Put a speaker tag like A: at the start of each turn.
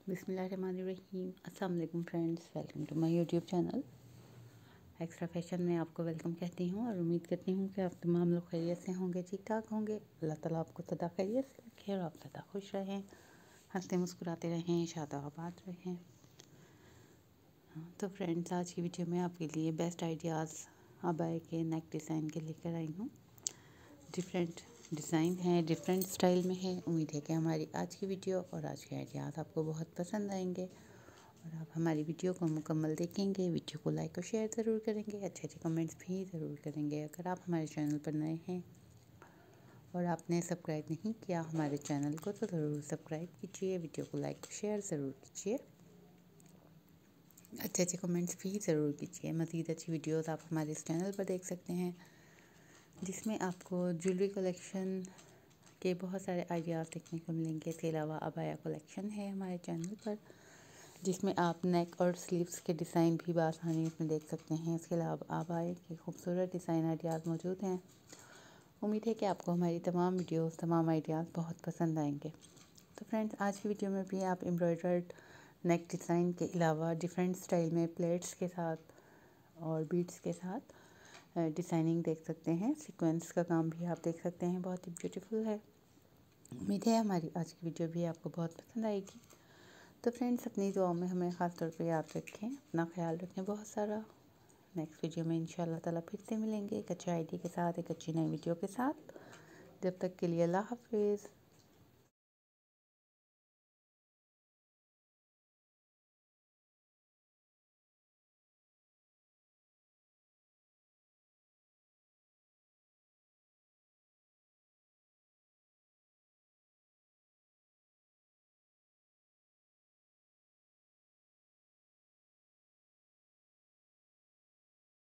A: बिस्मिल्लाहिर्रहमानिर्रहीम। अस्सलाम वालेकुम friends, welcome to my YouTube channel extra fashion में आपको वेलकम कहती हूँ और उम्मीद करती हूँ कि आप तमाम लोग खैरियत से होंगे, ठीक ठाक होंगे। अल्लाह ताला आपको सदा खैरियत से रखे और आप सदा खुश रहें, हंसते मुस्कुराते रहें, शादाबाद रहें। तो फ्रेंड्स, आज की वीडियो में आपके लिए बेस्ट आइडियाज़ अबाया के नेक डिज़ाइन के लेकर आई हूँ। डिफरेंट डिज़ाइन है, डिफरेंट स्टाइल में है। उम्मीद है कि हमारी आज की वीडियो और आज के आइडियाज़ आपको बहुत पसंद आएंगे और आप हमारी वीडियो को मुकम्मल देखेंगे। वीडियो को लाइक और शेयर ज़रूर करेंगे, अच्छे अच्छे कमेंट्स भी ज़रूर करेंगे। अगर आप हमारे चैनल पर नए हैं और आपने सब्सक्राइब नहीं किया हमारे चैनल को तो ज़रूर सब्सक्राइब कीजिए, वीडियो को लाइक और शेयर ज़रूर कीजिए, अच्छे अच्छे कमेंट्स भी ज़रूर कीजिए। मज़ीद अच्छी वीडियोज़ आप हमारे इस चैनल पर देख सकते हैं, जिसमें आपको ज्वेलरी कलेक्शन के बहुत सारे आइडियाज़ देखने को मिलेंगे। इसके अलावा अबाया कलेक्शन है हमारे चैनल पर, जिसमें आप नेक और स्लीव्स के डिज़ाइन भी बआसानी इसमें देख सकते हैं। इसके अलावा अबाया के खूबसूरत डिज़ाइन आइडियाज़ मौजूद हैं। उम्मीद है कि आपको हमारी तमाम वीडियोस, तमाम आइडियाज़ बहुत पसंद आएंगे। तो फ्रेंड्स, आज की वीडियो में भी आप एम्ब्रॉयडर्ड नेक डिज़ाइन के अलावा डिफरेंट स्टाइल में प्लेट्स के साथ और बीड्स के साथ डिज़ाइनिंग देख सकते हैं। सीक्वेंस का काम भी आप देख सकते हैं, बहुत ही ब्यूटीफुल है। उम्मीद है हमारी आज की वीडियो भी आपको बहुत पसंद आएगी। तो फ्रेंड्स, अपनी दुआओं में हमें ख़ास तौर पे याद रखें, अपना ख्याल रखें बहुत सारा। नेक्स्ट वीडियो में इंशाल्लाह ताला फिर से मिलेंगे एक अच्छे आइडिया के साथ, एक अच्छी नई वीडियो के साथ। जब तक के लिए अल्लाह हाफिज़।